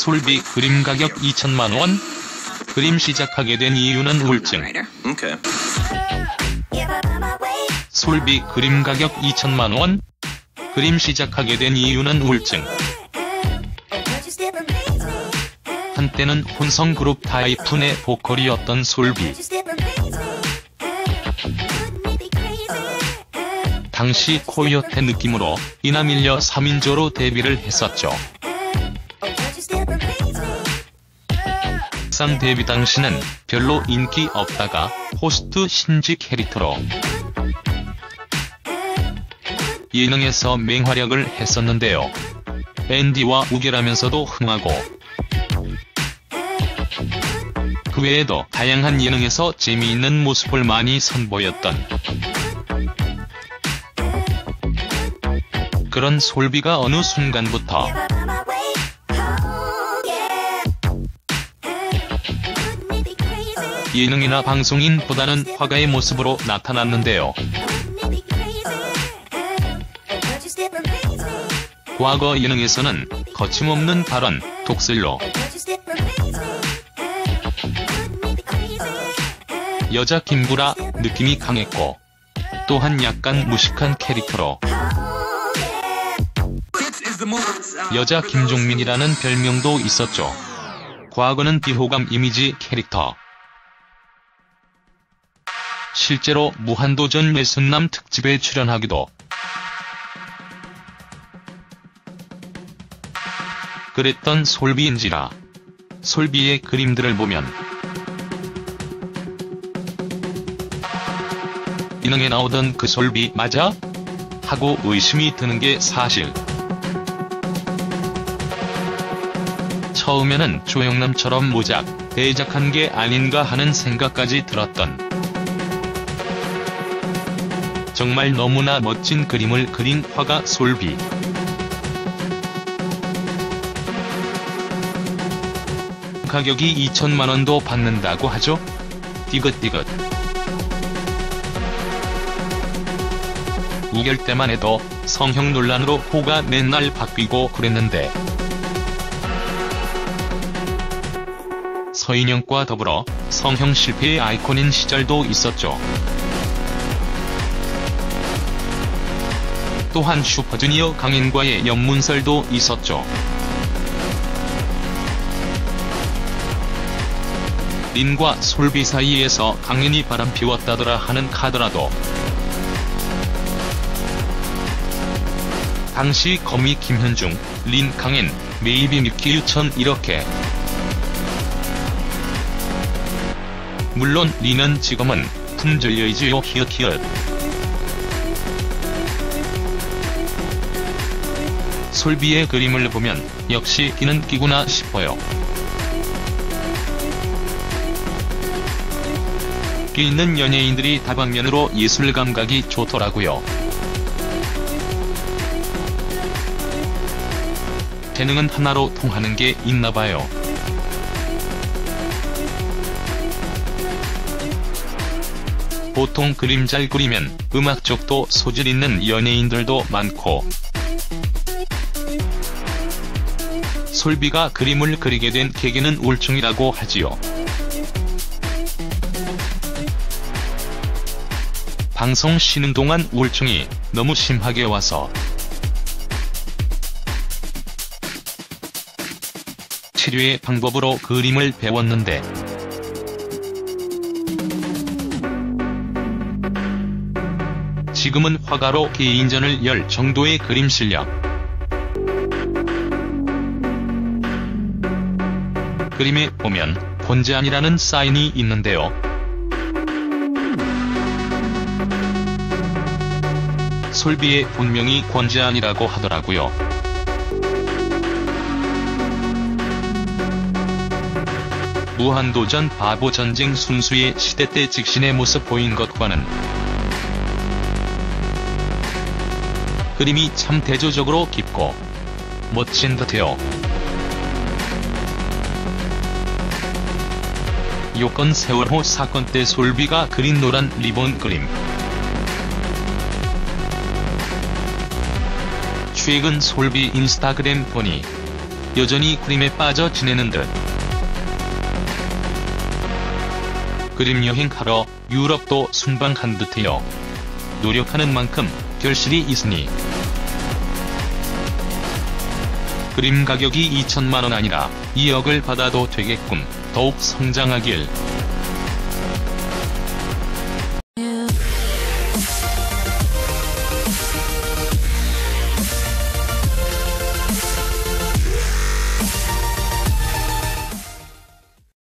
솔비 그림 가격 2천만 원? 그림 시작하게 된 이유는 우울증. 솔비 그림 가격 2천만 원? 그림 시작하게 된 이유는 우울증. 한때는 혼성 그룹 타이푼의 보컬이었던 솔비. 당시 코요테 느낌으로 이남일녀 3인조로 데뷔를 했었죠. 막상 데뷔 당시는 별로 인기 없다가 호스트 신지 캐릭터로 예능에서 맹활약을 했었는데요. 앤디와 우결하면서도 흥하고 그 외에도 다양한 예능에서 재미있는 모습을 많이 선보였던 그런 솔비가 어느 순간부터 예능이나 방송인보다는 화가의 모습으로 나타났는데요. 과거 예능에서는 거침없는 발언, 독설로 여자 김구라 느낌이 강했고 또한 약간 무식한 캐릭터로 여자 김종민이라는 별명도 있었죠. 과거는 비호감 이미지 캐릭터. 실제로 무한도전 예순남 특집에 출연하기도 그랬던 솔비인지라 솔비의 그림들을 보면 예능에 나오던 그 솔비 맞아? 하고 의심이 드는 게 사실. 처음에는 조영남처럼 모작, 대작한 게 아닌가 하는 생각까지 들었던 정말 너무나 멋진 그림을 그린 화가 솔비. 가격이 2천만 원도 받는다고 하죠? 디귿디귿. 우결 때만 해도 성형 논란으로 호가 맨날 바뀌고 그랬는데 서인영과 더불어 성형 실패의 아이콘인 시절도 있었죠. 또한 슈퍼주니어 강인과의 연문설도 있었죠. 린과 솔비 사이에서 강인이 바람피웠다더라 하는 카더라도 당시 거미 김현중, 린 강인, 메이비 미키 유천 이렇게. 물론 린은 지금은 품절여이지요 히읗히읗. 솔비의 그림을 보면 역시 끼는 끼구나 싶어요. 끼 있는 연예인들이 다방면으로 예술 감각이 좋더라고요. 재능은 하나로 통하는 게 있나봐요. 보통 그림 잘 그리면 음악 쪽도 소질 있는 연예인들도 많고 솔비가 그림을 그리게 된 계기는 우울증이라고 하지요. 방송 쉬는 동안 우울증이 너무 심하게 와서 치료의 방법으로 그림을 배웠는데 지금은 화가로 개인전을 열 정도의 그림 실력. 그림에 보면 본제안이라는 사인이 있는데요. 솔비의 본명이 권제안이라고 하더라고요. 무한도전 바보전쟁 순수의 시대 때 직신의 모습 보인 것과는 그림이 참 대조적으로 깊고 멋진 듯해요. 요건 세월호 사건 때 솔비가 그린 노란 리본 그림. 최근 솔비 인스타그램 보니 여전히 그림에 빠져 지내는 듯. 그림 여행하러 유럽도 순방한 듯해요. 노력하는 만큼 결실이 있으니. 그림 가격이 2천만 원 아니라 2억을 받아도 되겠군. 더욱 성장하길.